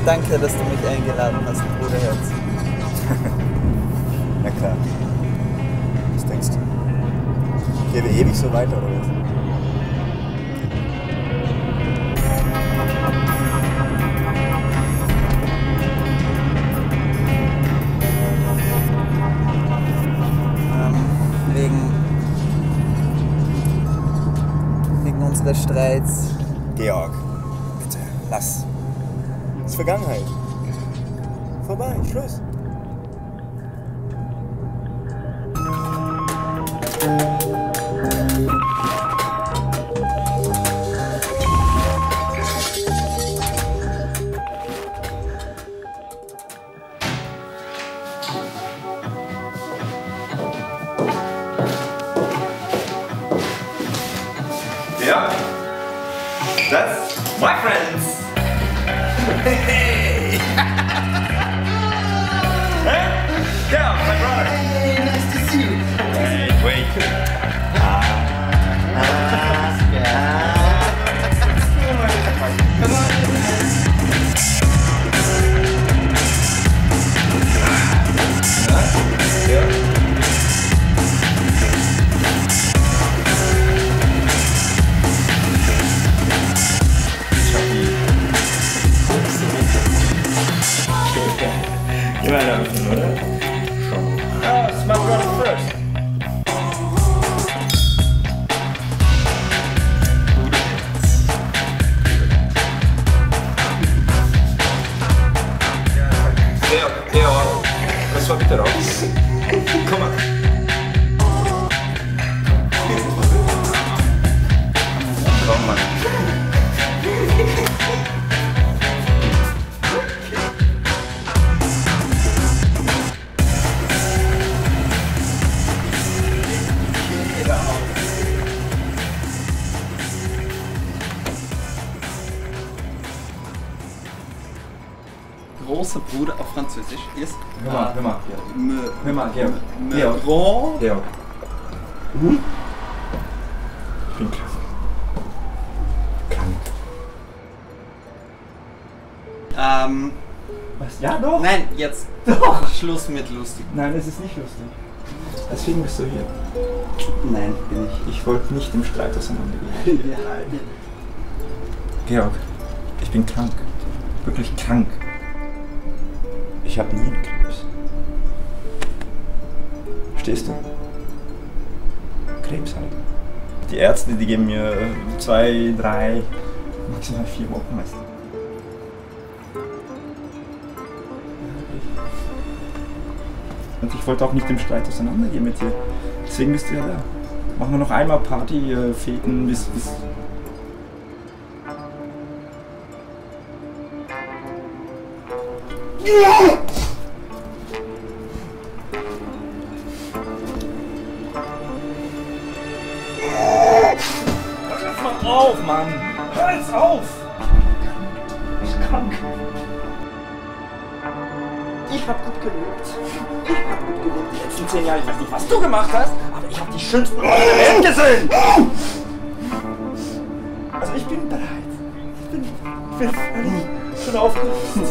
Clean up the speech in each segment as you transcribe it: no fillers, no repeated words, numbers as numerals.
Danke, dass du mich eingeladen hast, Bruderherz. Na klar. Was denkst du? Gehen wir ewig so weiter, oder was? Wegen unserer Streits. Georg, bitte, lass. Das ist Vergangenheit. Vorbei, Schluss. Yeah, that's my friends. Hey, yeah, my brother. Hey, nice to see you. Hey, wait. Come on. Yeah. You might have to know that. Oh, it's my brother first. Georg, lass mal bitte raus. Komm mal. Komm mal. Großer Bruder auf Französisch ist Hör mal, Georg. Me grand. Georg. Ich bin krank. Was? Ja, doch. Nein, jetzt Doch. Schluss mit lustig. Nein, es ist nicht lustig. Deswegen bist du hier. Nein, bin ich. Ich wollte nicht im Streit auseinandergehen. Georg, ich bin krank. Wirklich krank. Ich habe nie einen Krebs. Verstehst du? Krebs halt. Die Ärzte, die geben mir 2, 3, maximal 4 Wochen meist. Und ich wollte auch nicht im Streit auseinandergehen mit dir. Deswegen bist du ja da. Machen wir noch einmal Party, Feten bis... Hör jetzt mal auf, Mann! Hör jetzt auf! Ich bin krank. Ich hab gut gelebt. Die letzten 10 Jahre. Ich weiß nicht, was du gemacht hast, aber ich hab die schönsten Leute der Welt gesehen! Also ich bin bereit. Ich bin völlig schon aufgelöst.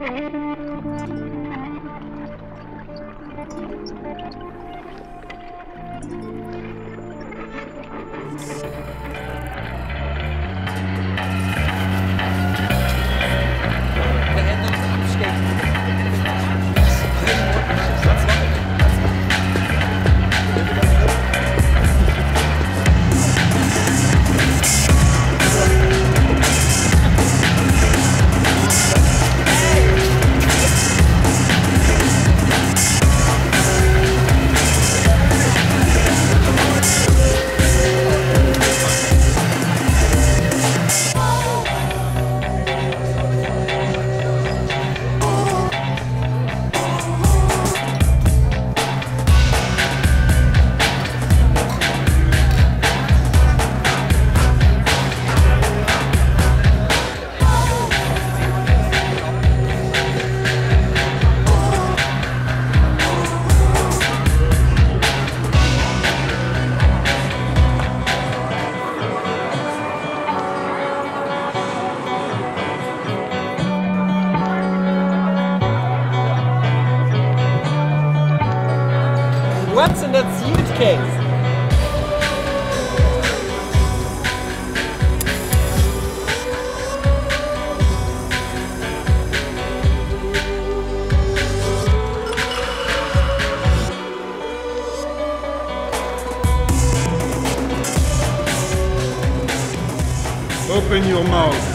What's in that suitcase? Open your mouth.